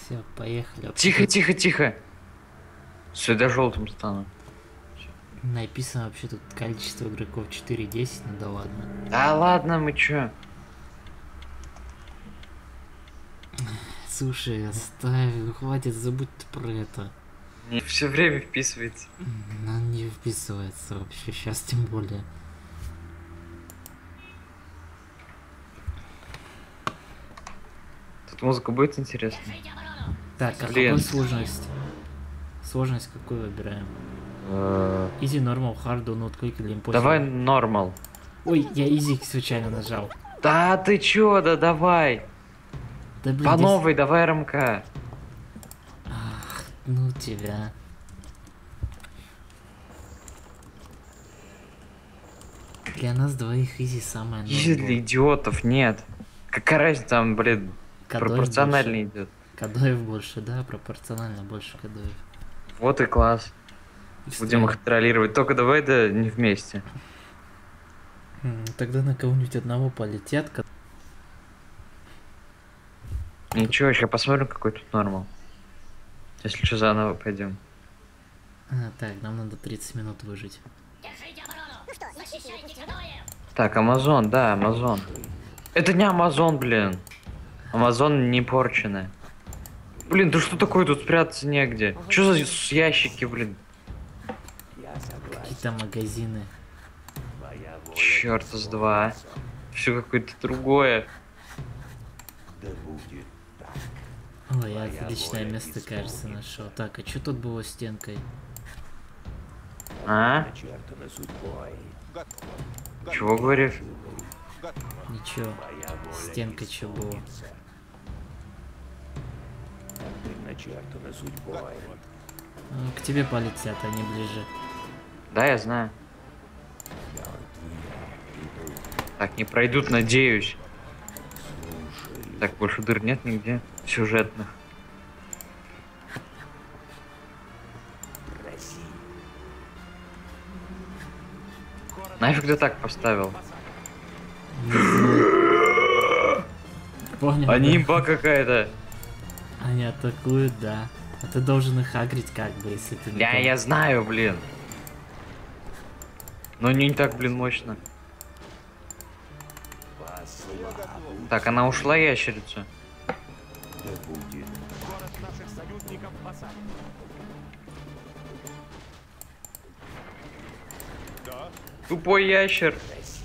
Все, поехали. Тихо, тихо, тихо. Сюда желтым стану. Написано вообще тут количество игроков 4-10, ну да ладно. Да ладно, мы чё? Слушай, оставь, ну хватит, забудь про это. Все время вписывается. Она не вписывается вообще, сейчас тем более. Тут музыка будет интересная. Так, а Блин. какую сложность? Сложность какую выбираем? Easy, normal, hard, no click или impossible? Давай нормал. Ой, я easy случайно нажал. Да ты чё, да давай. Да блин, По здесь- новой, давай РМК. Ну тебя. Для нас двоих easy самое Изи для идиотов нет. Какая разница там, блин, пропорционально идет. Кадоев больше, да, пропорционально больше кадоев. Вот и класс. Будем их контролировать. Только давай да не вместе. Тогда на кого-нибудь одного полетят. Ничего, сейчас посмотрим, какой тут нормал. Если что, заново пойдем. Так, нам надо 30 минут выжить. Так, Амазон, да, Амазон. Это не Амазон, блин. Амазон не порченый. Блин, да что такое, тут спрятаться негде. Что за ящики, блин? Какие-то магазины. Черт с два. Все какое-то другое. Ой, я отличное место, кажется, нашел. Так, а что тут было стенкой? А? Чего говоришь? Ничего. Стенка что было? К тебе полетят, они ближе. Да, я знаю. Так, не пройдут, надеюсь. Так, больше дыр нет нигде сюжетных. Нафиг ты так поставил? Понял, А не да? имба какая-то. Они атакуют, да. А ты должен их агрить как бы, если ты не Да, пом- я знаю, блин. Но не так, блин, мощно. Так, она ушла, ящерица. Тупой ящер.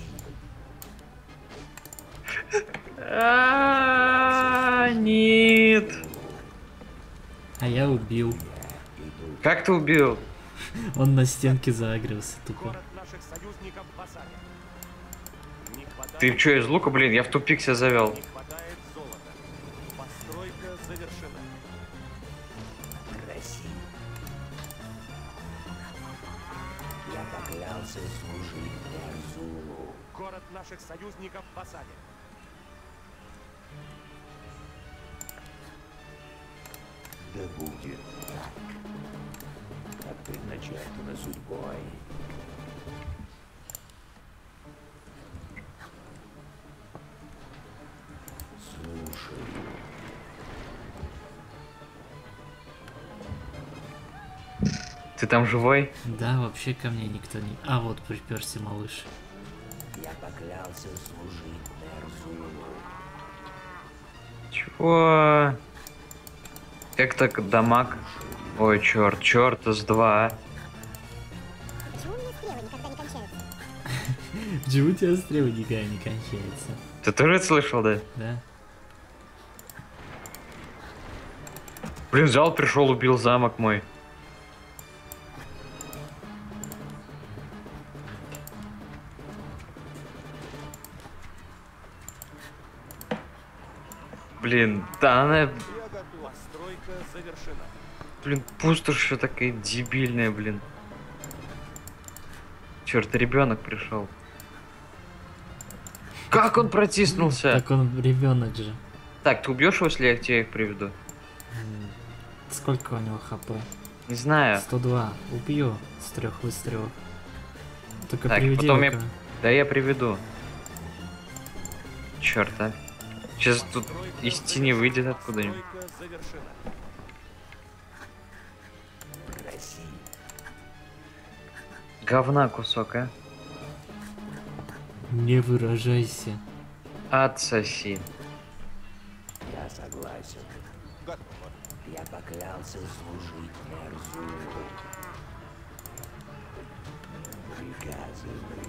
Нет. А я убил. Как ты убил? Он на стенке заагрился тупо. Ты что, из лука, блин? Я в тупик себя завел. Город наших союзников в осаде. Да будет так, как предначертано судьбой. Слушай. Ты там живой? Да, вообще ко мне никто не... А, вот приперся малыш. Я поклялся служить Нерзулу. Чего? Как так дамаг? Ой, черт с два. Почему у тебя стрелы никогда не кончаются? Ты тоже это слышал, да? Да? Блин, взял, пришел, убил замок мой. Блин, да она... Я готов. Постройка завершена. Блин, пустошь еще такая дебильная, блин. Черт, ребенок пришел. Как он протиснулся? Так он ребенок же. Так, ты убьешь его, если я к тебе их приведу? Сколько у него хп? Не знаю. 102. Убью с 3 выстрелов. Только Так, приведи потом его я... Да я приведу. Черт, а. Сейчас тут из тени выйдет откуда-нибудь. Постройка завершена. Проси. Говна кусок, а? Не выражайся. Отсоси. Я согласен. Готово. Я поклялся служить Эрзулу. Приказывай.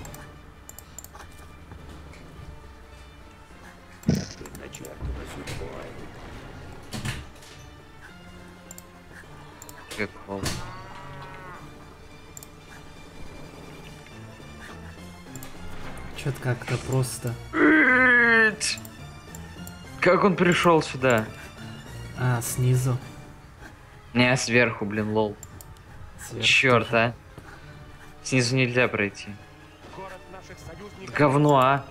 Предначертано судьбой. Прикол. Чё-то как-то просто. Как он пришел сюда? А, снизу. Не, сверху, блин, лол. Сверху Черт, тоже. а. Снизу нельзя пройти. Город наших союзников. Говно, а.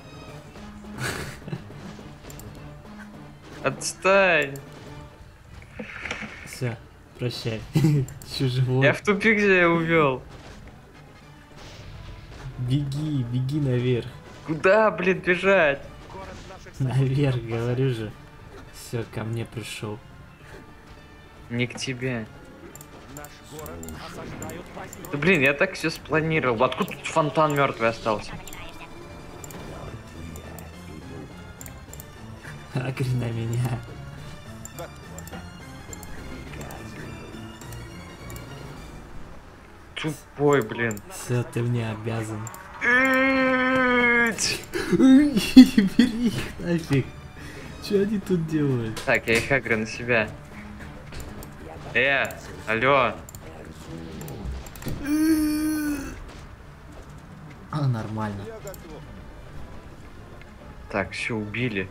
Отстань. Все, прощай. Еще живой. Я в тупик где увел. Беги, беги наверх. Куда, блин, бежать? Город наших Наверх, союзников. говорю же. Все, ко мне пришел. Не к тебе. Наш город осаждают Да постройки. блин, я так все спланировал. Откуда тут фонтан мертвый остался? Агри на меня. Тупой, блин. Все, ты мне обязан. Так, Бери их нафиг. Что они тут делают? я их агрю на себя. Алло. А, нормально. Я готов. Так, все, убили.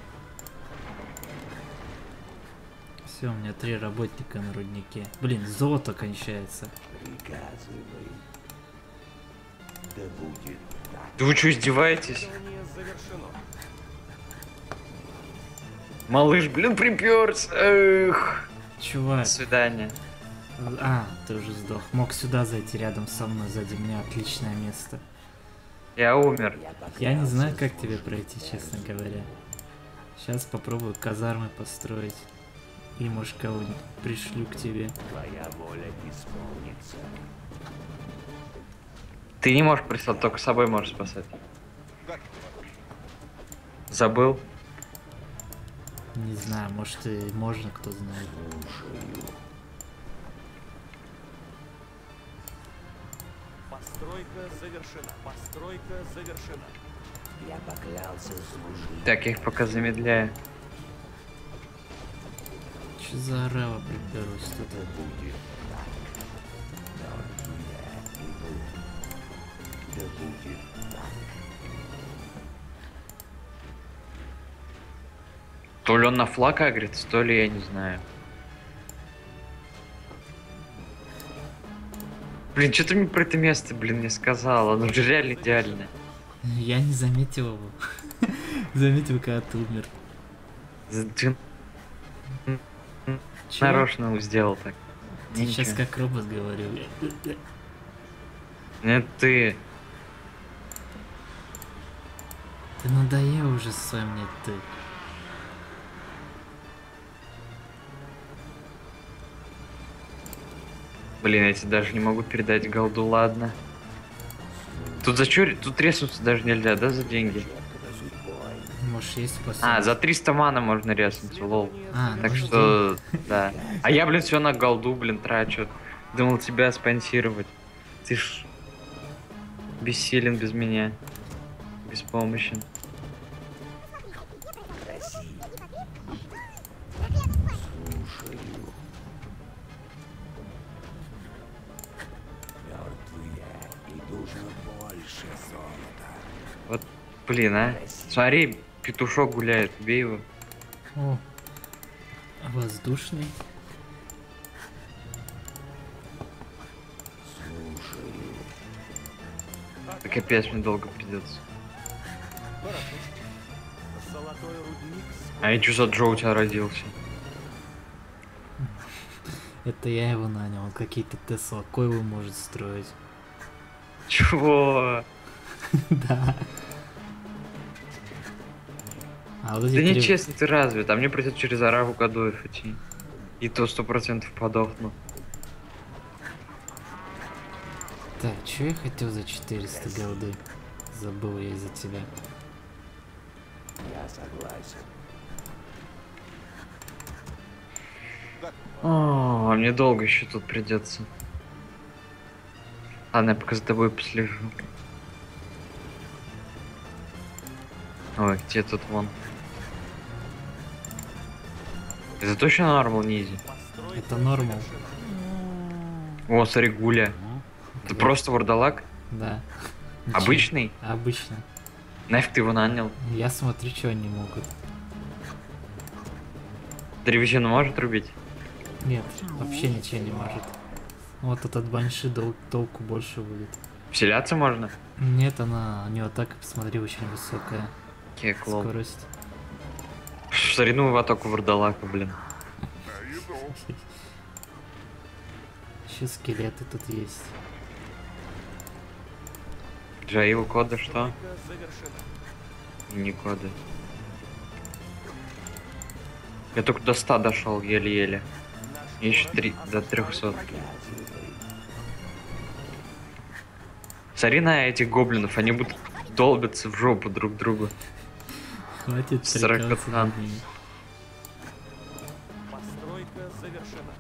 Все, у меня 3 работника на руднике. Блин, золото кончается. Приказывай. Да будет так. Да вы что, издеваетесь? Исследование завершено. Малыш, блин, приперся. Эх. Чувак. До свидания. А, ты уже сдох. Мог сюда зайти рядом со мной, сзади меня отличное место. Я умер. Я не знаю, как тебе пройти, честно говоря. Сейчас попробую казармы построить. И может кого-нибудь пришлю к тебе. Твоя воля исполнится. Ты не можешь прислать, только с собой можешь спасать. Забыл? Не знаю, может и можно, кто знает. Постройка завершена. Постройка завершена. Я поклялся служить. Так, я их пока замедляю. Че за орава приперлась тут? Да будет так. Мертвый я иду. Да будет так. То ли он на флаг агрится, то ли я не знаю. Блин, что ты мне про это место, блин, не сказал? Оно же реально идеальное. Я не заметил его. Заметил, когда ты умер. Ты Чё? нарочно сделал так. Ты сейчас Ничего. как робот говорил. Нет, ты. Ты надоел уже со своим нет ты. Блин, я тебе даже не могу передать голду, ладно. Тут за чё? Тут резнуться даже нельзя, да, за деньги? Может есть способ? А, за 300 мана можно резнуться, лол. А, Так ну что, да. А я, блин, все на голду, блин, трачу. Думал тебя спонсировать. Ты ж бессилен без меня. Беспомощен. Проси. Слушаю. Мертвый я и нужно больше золота. Вот, блин, а. Смотри, петушок гуляет, убей его. О, воздушный. Слушаю. Да капец, мне долго придется. Хорошо. Золотой рудник. А я чё за Джо у тебя родился? Это я его нанял. Он какие-то Тесла койлы может строить. Чего? Да. А вот Да эти три- нечестно ты разве? Там мне придется через Араву Кадуев идти. И то 100% подохну. Так, что я хотел за 400 голды? Забыл я из-за тебя. Я согласен. О, мне долго еще тут придется. Ладно, я пока за тобой послежу. Ой, где тут вон? Это точно нормал низи? Постройка Это нормал. О, смотри, Гуля. Это просто вурдалак? Да. Обычный? Обычно. Нафиг ты его нанял? Я смотрю, что они могут. Древесину может рубить? Нет, вообще ничего не может. Вот этот банши толку больше будет. Вселяться можно? Нет, у него так, посмотри, очень высокая Кеклол. скорость. Шарину в атаку вурдалака, блин. Еще скелеты тут есть. Джаил кода что? постройка завершена. И не коды. Я только до 100 дошел, еле-еле. Наш Еще город 3 до осаждают 300. Смотри на этих гоблинов, они будут долбиться в жопу друг другу. Хватит Сорокотан. прикалываться над ними. Постройка завершена.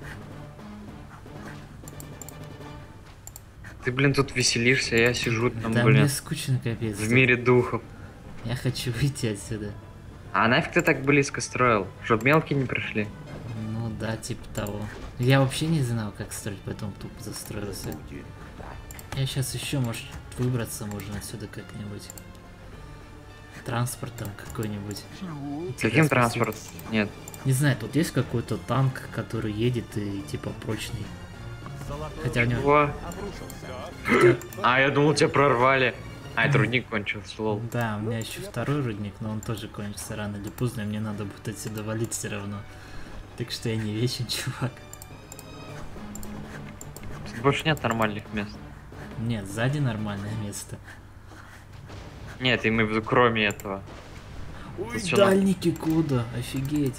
Ты, блин, тут веселишься, я сижу там, Да блин, мне скучно капец. в мире духов. Я хочу выйти отсюда. А нафиг ты так близко строил? Чтоб мелкие не пришли? Ну да, типа того. Я вообще не знал, как строить, поэтому тупо застроился. Я сейчас еще, может, выбраться можно отсюда как-нибудь. Транспортом какой-нибудь. Каким Интересно, транспорт? Нет. Не знаю, тут есть какой-то танк, который едет и типа прочный. Золотой Хотя у него... О, обрушился. а, я думал, тебя прорвали. А, это рудник кончился, лол. Да, у меня еще второй рудник, но он тоже кончится рано или поздно, и мне надо будет отсюда валить все равно. Так что я не вечен, чувак. Тут больше нет нормальных мест. Нет, сзади нормальное место. Нет, имею в виду, кроме этого. Ой, Тут всё на- дальники куда? Офигеть.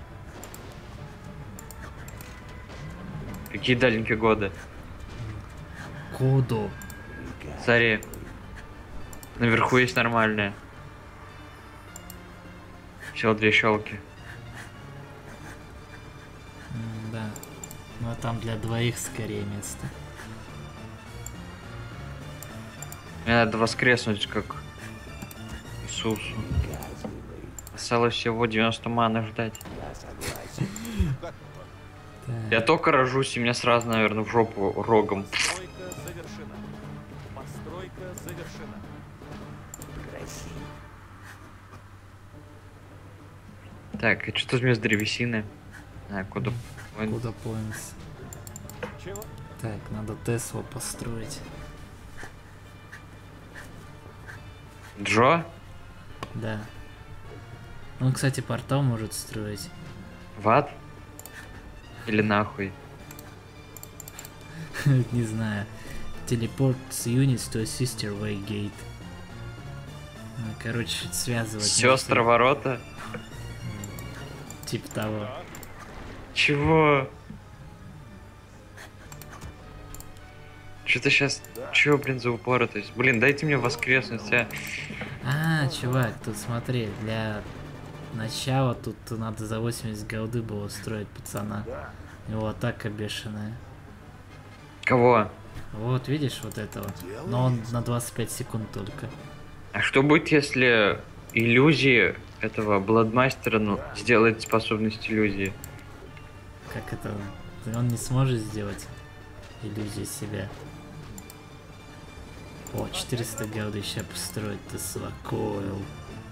Какие дальненькие годы. Кодо. Смотри. Наверху есть нормальные. Всего 2 щелки. Да. Ну а там для двоих скорее место. Мне надо воскреснуть, как Иисусу. Осталось всего 90 маны ждать. Так. Я только рожусь, и меня сразу, наверное, в жопу рогом. Постройка завершена. Постройка завершена. Так, и что вместо древесины? А, куда? Куда points? Чего? Так, надо Теслу построить. Джо? Да. Он, кстати, портал может строить. В ад? Или нахуй? Не знаю. Teleport units to a sister way gate. Короче, связывать. Сестра ворота? Типа того. Чего? Что-то сейчас... Чего, блин, за упоротость? Блин, дайте мне воскреснуть, а. А, чувак, тут смотри, для начала тут надо за 80 голды было строить пацана. Его атака бешеная. Кого? Вот, видишь, вот этого. Но он на 25 секунд только. А что будет, если иллюзии этого Бладмастера, ну, сделает способность иллюзии? Как это? Он не сможет сделать иллюзию себя. О, 400 голды еще построить Тесла Койл.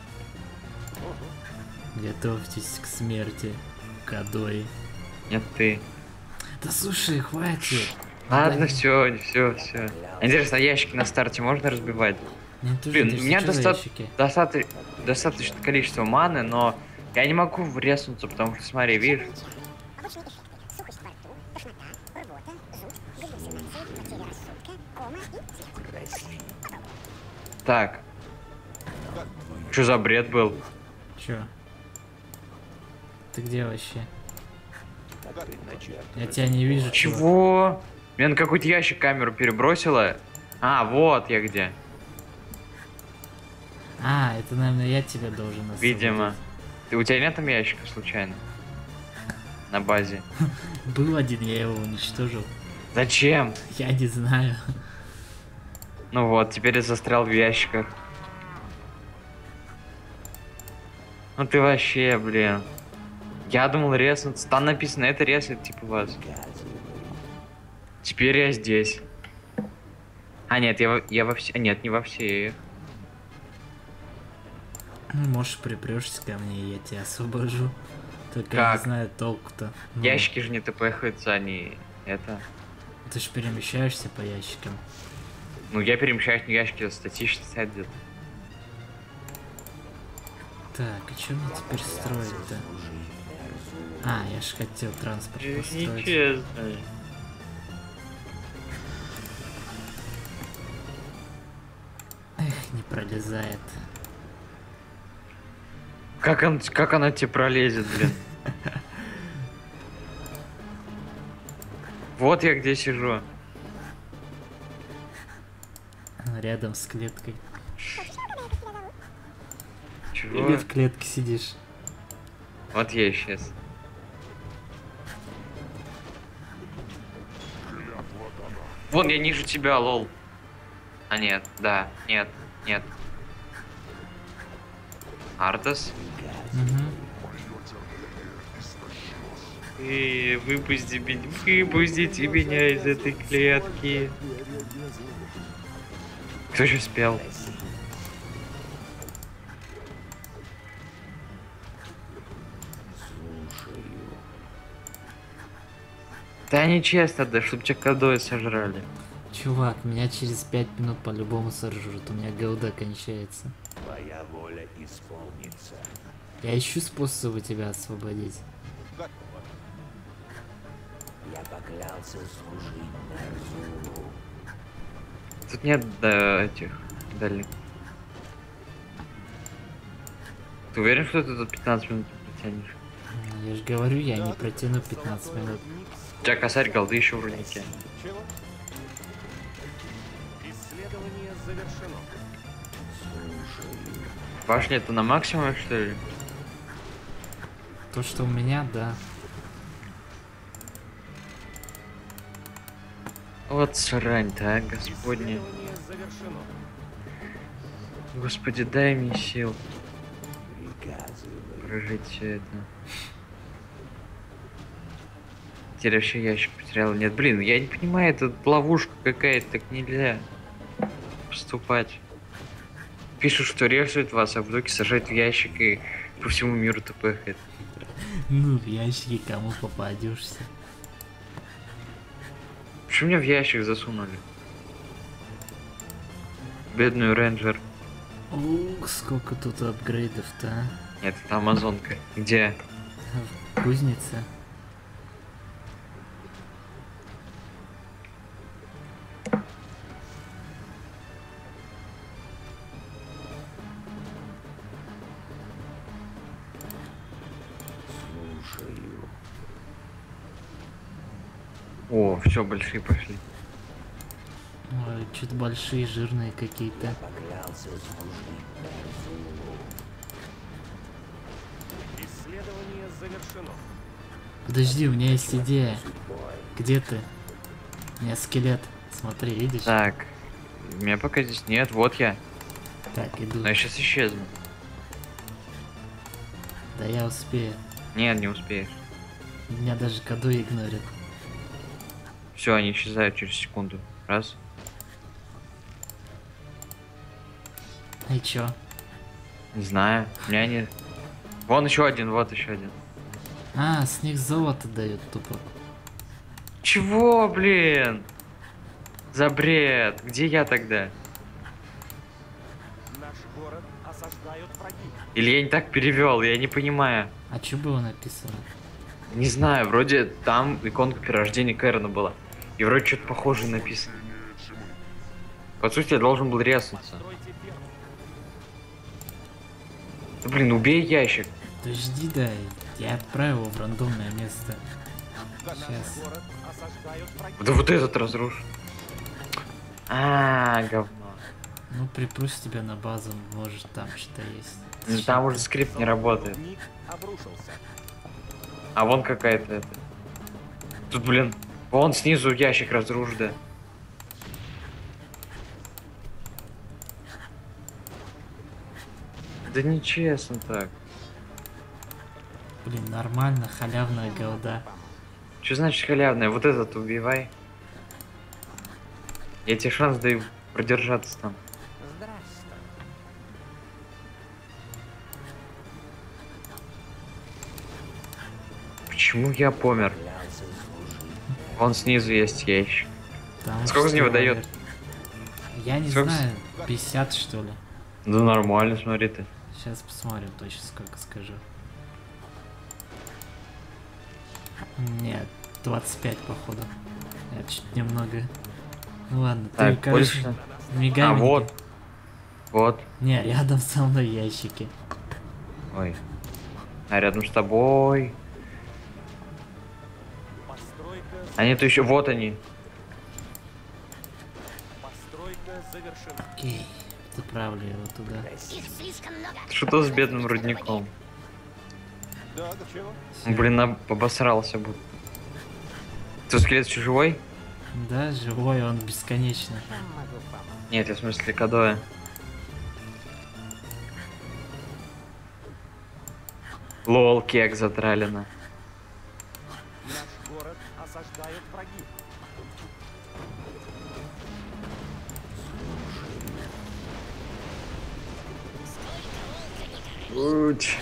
Готовьтесь к смерти, Кадой. Нет, ты. Да слушай, хватит. Ладно, Да, все. Интересно, а ящики на старте можно разбивать? мне тоже Блин, у интересно, меня что за ящики? достаточное количество маны, но я не могу врезнуться, потому что, смотри, видишь? Обычные эффекты. Сухость во рту, тошнота, рвота, зуд, галлюцинации, потеря рассудка, кома и психоз. Так. Что за бред был? Чё? Ты где вообще? Как предначертано. Я тебя не вижу. чувак. Чего? Меня на какой-то ящик камеру перебросило. А, вот я где. А, это, наверное, я тебя должен освободить. Видимо. У тебя нет там ящика случайно? На базе. Был один, я его уничтожил. Зачем? Я не знаю. Ну вот, теперь я застрял в ящиках. Ну ты вообще, блин. Я думал резнуться. Там написано, это резнет типа вас. Теперь я здесь. А нет, я во все... Нет, не во все. Ну, можешь припрешься ко мне, и я тебя освобожу. Только я Как? не знаю толку-то. Ну, Ящики же не тпхаются, они... Это... Ты же перемещаешься по ящикам. Ну я перемещаюсь на ящики, статично стоят где-то. Так, и что мне теперь строить-то? А, я же хотел транспорт построить. Нечестно. Эх, не пролезает. Как она тебе пролезет, блин? Вот я где сижу. Рядом с клеткой. Чего? Или в клетке сидишь. Вот я исчез. Вон, я ниже тебя, лол. А нет, да, нет, нет. Артас? Угу. Выпустите меня из этой клетки. Кто же спел? Да нечестно, да, чтоб тебя кодой сожрали. Чувак, меня через 5 минут по-любому сожрут. У меня голда кончается. Твоя воля исполнится. Я ищу способы тебя освободить. Готово. Я поклялся служить Нарзулу. Тут нет до этих дальних. Ты уверен, что ты тут 15 минут протянешь? Я же говорю, я не протяну 15 минут. У тебя косарь голды еще в руднике. Чего? Исследование завершено. Башня это на максимум, что ли? То, что у меня, да. Вот срань-то, а, господня. Исследование завершено. Господи, дай мне сил Приказывай. прожить все это. Теперь вообще ящик потерял. Нет, блин, я не понимаю, это ловушка какая-то, так нельзя поступать. Пишут, что режут вас, а в итоге сажают в ящик и по всему миру тпхает. Ну, в ящики кому попадешься. Почему меня в ящик засунули? Бедную рейнджер. Ух, сколько тут апгрейдов-то, а? Нет, это амазонка. Где? В кузнице. Слушаю. О, все, большие пошли. Ой, что-то большие, жирные какие-то. Поклялся служить Нарзулу. Исследование завершено. Подожди, у меня есть идея. Судьбой. Где ты? У меня скелет. Смотри, видишь? Так, меня пока здесь нет, вот я. Так, иду. Но я сейчас исчезну. Да я успею. Нет, не успеешь. Меня даже коду игнорят. Все, они исчезают через секунду. Раз. И чё? Не знаю. У меня не. Вон еще один, вот еще один. А, с них золото дают тупо. Чего, блин? За бред. Где я тогда? Наш город осаждают враги. Или я не так перевел, я не понимаю. А чё было написано? Не знаю, вроде там иконка перерождения Кэрона была. И вроде что-то похожее написано. По сути, я должен был резнуться. Постройте ферму. Да, блин, убей ящик. Подожди, да, я отправил его в рандомное место. Да, наш Сейчас. город осаждают враги. Да вот этот разрушен. Говно. Ну, припрусь тебя на базу, может там что-то есть. Ну, там уже скрипт не работает. Ник обрушился. А вон какая-то это. Тут, блин, вон снизу ящик разруш, да. Да нечестно так. Блин, нормально, халявная голда. Что значит халявная? Вот этот убивай. Я тебе шанс даю продержаться там. Почему я помер? Вон снизу есть ящик. Там Сколько с что, него дает? Я не Сколько с- знаю, 50 что ли. Да нормально, смотри ты. Сейчас посмотрим точно, сколько скажу. Нет, 25 походу. Это чуть немного. Ну ладно, ты, Так, короче, больше. мигай А мне. вот. Вот. Не, рядом со мной ящики. Ой. А рядом с тобой. Постройка, Они то еще. Вот они. постройка завершена. Окей, заправлю его туда. Их слишком много. Что с бедным рудником? Да, чего? Блин, обосрался будто. Ты скелет еще живой? Да, живой, он бесконечно. Нет, я в смысле кадоя. Лол, кек затралено. Наш город осаждают враги. Уч.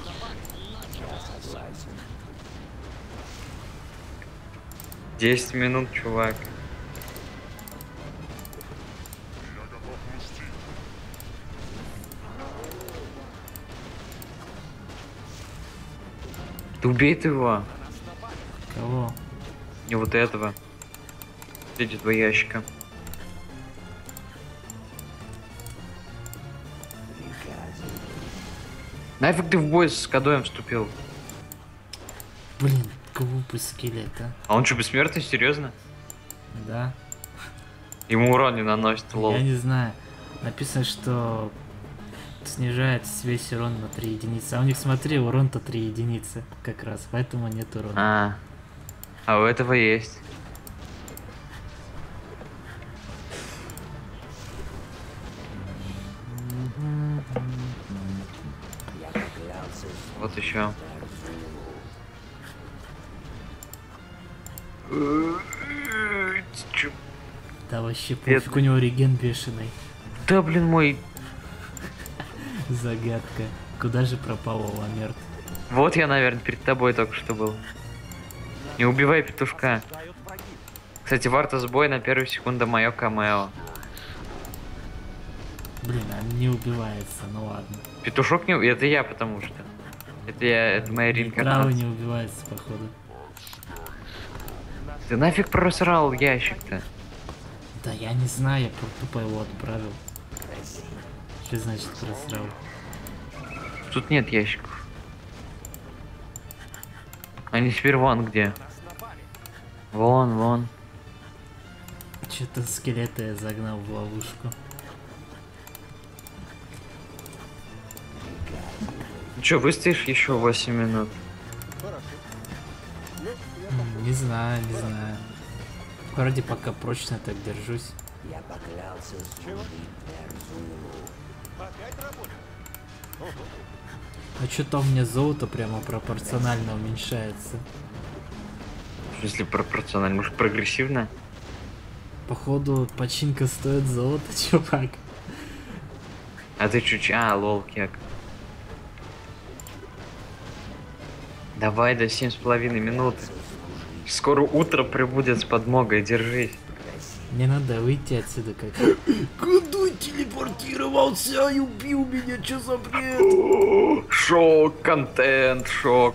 10 минут, чувак. Ты убей ты его. Кого? Не вот этого. Эти два ящика. Нафиг ты в бой с кадоем вступил? Блин, глупый скелет, а? А он что, бессмертный? Серьезно? Да. Ему урон не наносит, лол. Я не знаю. Написано, что снижает весь урон на 3 единицы. А у них, смотри, урон-то 3 единицы как раз, поэтому нет урона. А у этого есть. Вот еще. Да вообще пофиг, у него реген бешеный. Да блин мой. Загадка. Куда же пропал Ламерт? Вот я, наверное, перед тобой только что был. Не убивай петушка. Осаждают враги. Кстати, Варта сбой на первую секунду мое камео. Блин, он не убивается, ну ладно. Петушок не... Это я, потому что. Это моя Травы реинкарнация. не убивается, походу. Ты нафиг просрал ящик-то? Да я не знаю, я тупо его отправил. Что значит просрал? Тут нет ящиков. Они теперь вон где. Нас напали. Вон. Что-то скелета я загнал в ловушку. Че, выстоишь еще 8 минут? Не знаю. Вроде пока прочно так держусь. Я поклялся служить Мерзулу. Опять работает. А что-то у меня золото прямо пропорционально уменьшается. Если пропорционально, может прогрессивно? Походу, починка стоит золото, чувак. А ты чуть... лол, кек. Давай до 7,5 минуты. Скоро утро прибудет с подмогой, держись. Мне надо выйти отсюда как. Куда телепортировался и убил меня, что за бред? Шок, контент, шок.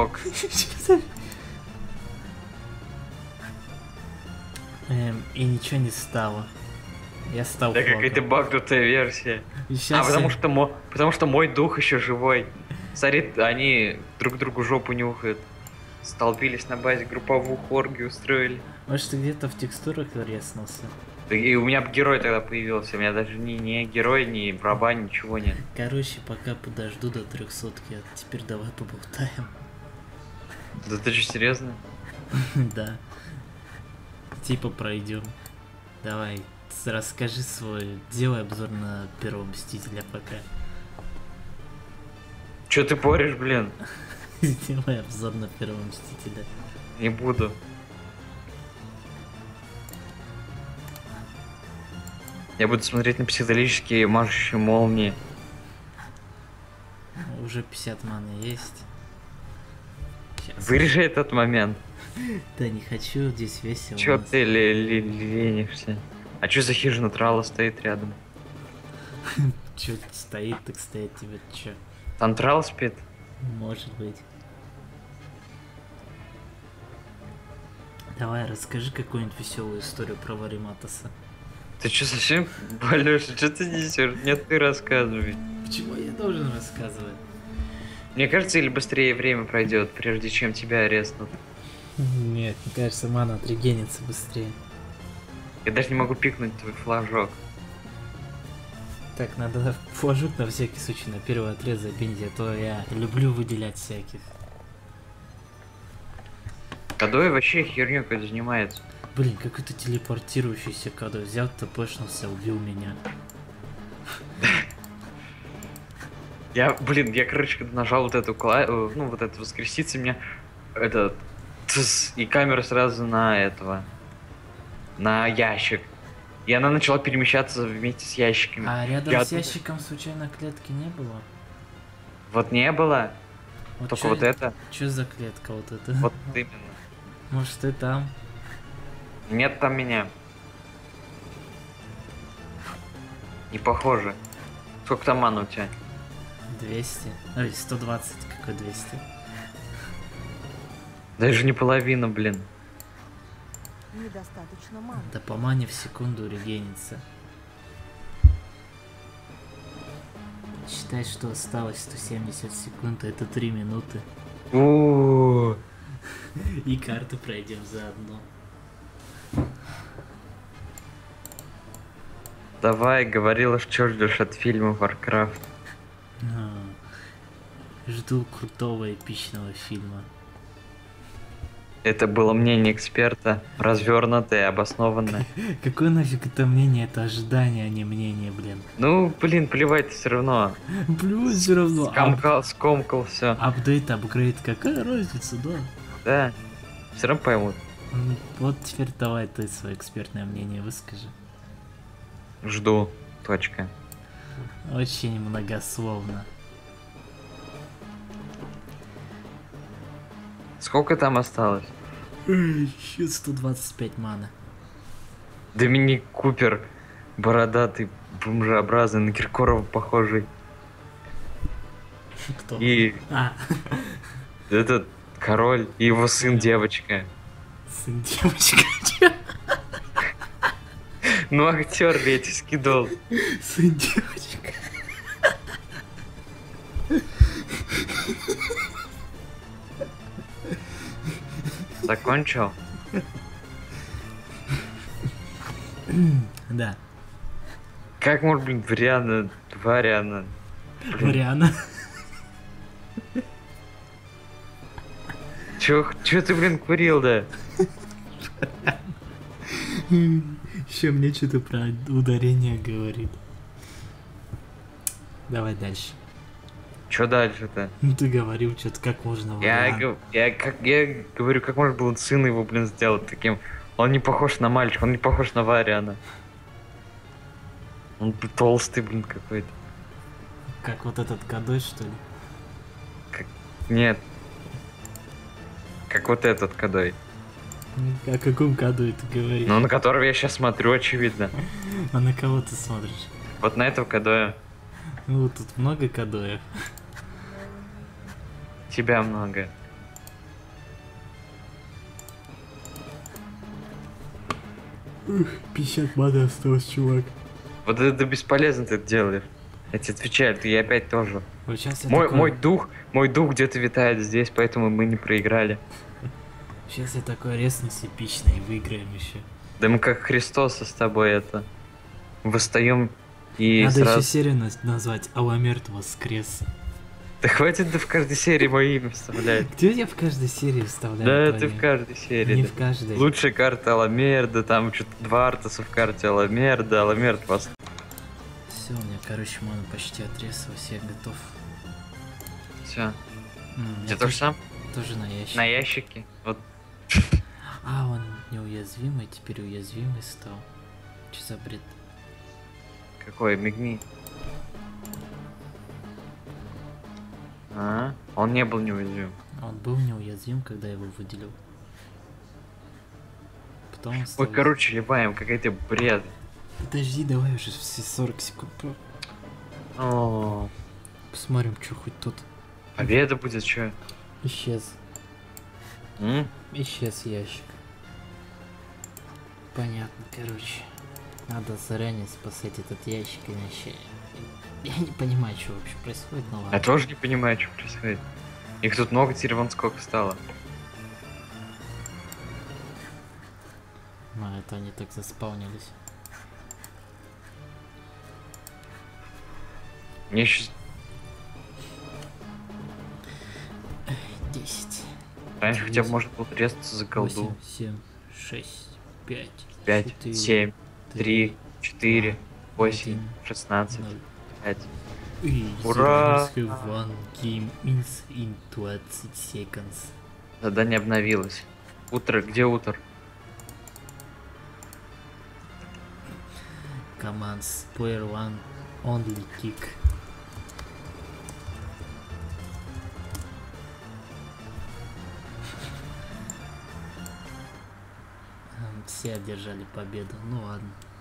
И ничего не стало. Я стал Да какая-то флогом. багнутая версия. И щас Потому что мой дух еще живой. Смотри, они друг другу жопу нюхают. Столпились на базе, групповую оргию устроили. Может, ты где-то в текстурах резнулся? И у меня бы герой тогда появился. У меня даже ни герой, ни браба, ничего нет. Короче, пока подожду до 300, а теперь давай поболтаем. Да ты что, серьезно? Да. Типа пройдем. Давай, расскажи свой. Делай обзор на первого Мстителя пока. Че ты порешь, блин? Делай обзор на первого Мстителя. Не буду. Я буду смотреть на психоделические машущие молнии. Уже 50 маны есть. Сейчас. Вырежи этот момент. Да не хочу, здесь весело. Чё у нас. ты ленишься? А чё за хижина трала стоит рядом? Чё стоит, так стоит тебе, чё? Там трал спит? Может быть. Давай, расскажи какую-нибудь веселую историю про Вариматоса. Ты чё совсем болешь? Чё ты несешь? Нет, ты рассказывай. Почему я должен рассказывать? Мне кажется, или быстрее время пройдет, прежде чем тебя ареснут. Нет, мне кажется, мана отрегенится быстрее. Я даже не могу пикнуть твой флажок. Так, надо флажок на всякий случай на первый отряд забить, а то я люблю выделять всяких. Кадой вообще херню какой-то занимается. Блин, какой-то телепортирующийся кадой взял, тпшнулся, убил меня. Я, короче, когда нажал вот эту ну, вот это воскреситься, меня этот и камера сразу на этого, на ящик. И она начала перемещаться вместе с ящиками. А рядом Я с ящиком случайно клетки не было? Вот не было, Вот только чё- вот это, Чё за клетка вот это? вот именно. Может ты там? Нет там меня. Не похоже. Сколько там мана у тебя? 200. Ой, 120, какой 200? Даже не половина, блин. Недостаточно мало. Да по мане в секунду регенится. Считай, что осталось 170 секунд, а это 3 минуты. У-у-у. И карту пройдем заодно. Давай, говорила, что ждешь от фильма Warcraft. Жду крутого эпичного фильма. Это было мнение эксперта, развернутое и обоснованное. Какое нафиг это мнение? Это ожидание, а не мнение, блин. Ну, блин, плевать все равно. Плюс все равно. Скомкал все. Апдейт, апгрейд, какая разница, да? Да. Все равно поймут. Вот теперь давай ты свое экспертное мнение выскажи. Жду. Точка. Очень многословно. Сколько там осталось? Еще 125 мана. Доминик Купер, бородатый, бомжеобразный, на Киркорова похожий. Кто? И А, этот король, и его сын девочка. сын девочка. Ну, актер ведь скидол. Сын девочка. Закончил? Да. Как может, блин, Вариана, Вариана? Мариана. Чё ты, блин, курил, да? Еще мне что-то про ударение говорит. Давай дальше. Чё дальше-то? Ну ты говорил что-то, как можно Я говорю, как можно было сына его, блин, сделать таким. Он не похож на мальчика, он не похож на Вариана. Он толстый, блин, какой-то. Как вот этот кадой, что ли? Нет. Как вот этот кадой. О каком кадой ты говоришь? Ну, на которого я сейчас смотрю, очевидно. А на кого ты смотришь? Вот на этого кадоя. Ну, тут много кадоев. Тебя много. Ух, 50 маны осталось, чувак. Вот это бесполезно ты это делаешь. Я тебе отвечаю, ты опять тоже. Вот сейчас я Мой такой... мой дух где-то витает здесь, поэтому мы не проиграли. Сейчас я такой резность эпичный, выиграем еще. Да мы как Христоса с тобой это восстаем и Надо сразу. еще серию назвать «Алла мертв воскрес». Да хватит да в каждой серии мое имя вставлять. Где я в каждой серии вставляю Да, твое ты в имя? каждой серии. Не да. в каждой. Лучшая карта Аламерда, там что-то два Артаса в карте Аламерда, Аламерд вас. Все, у меня, короче, мана почти отрезалась, я готов. Все. Я Где то же сам? тоже на ящик. На ящике. Вот. А, он неуязвимый, теперь уязвимый стал. Че за бред? Какой, мигни. А, он не был неуязвим. Он был неуязвим, когда я его выделил. Потом он стал... Ой, короче, ливаем, какой-то бред. Подожди, давай уже все 40 секунд. О, Посмотрим, что хоть тут. победа будет, что? Исчез. Исчез ящик. Понятно, короче. Надо заранее спасать этот ящик, иначе... Я не понимаю, что вообще происходит, но ладно. Я тоже не понимаю, что происходит. Их тут много, теперь вон сколько стало. А, это они так заспаунились. Мне сейчас 10. раньше хотя бы можно было резаться за голду. 8, 7, 6, 5, 5, 4, 7, 3, 4, 8, 1, 16, 0. 5. Ура! Ура! One game ins in 20 seconds. Задание обновилось. Утро, где утро? Commands player one only kick. Все одержали победу. Ну ладно.